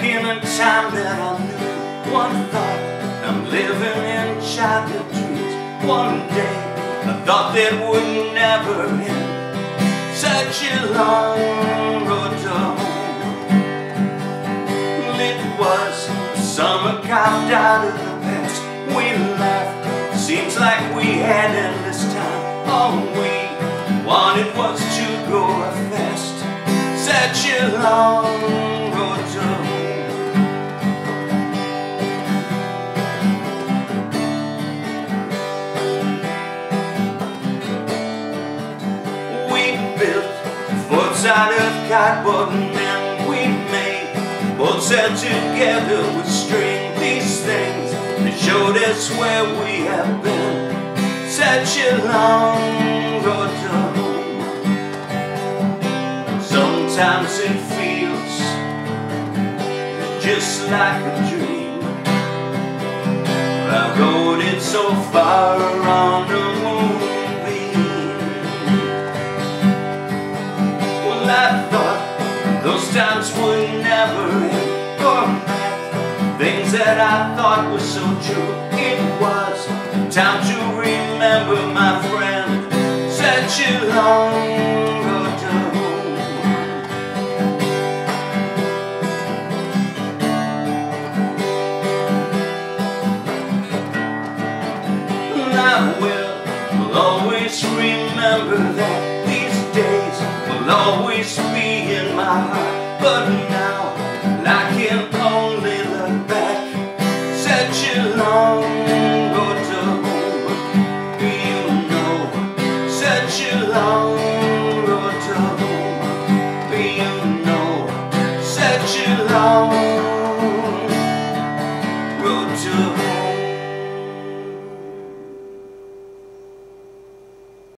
in a time that I knew one thought, I'm living in childhood dreams. One day I thought that would never end. Such a long road to home. It was the summer carved out of the past. We laughed, seems like we had endless time. All we wanted was to go fast. Such a long road to home. We built forts out of cardboard and then we made boats held together with string. These things that showed us where we have been. Such a long road to home. Sometimes it feels just like a dream. I rode it so far on the moonbeam. Well, I thought those times would never end. Things that I thought were so true. It was time to remember, my friend. Such a long road to home. I will always remember that. These days will always be in my heart. But now I can only look back. Such a long road to home. You know, such a long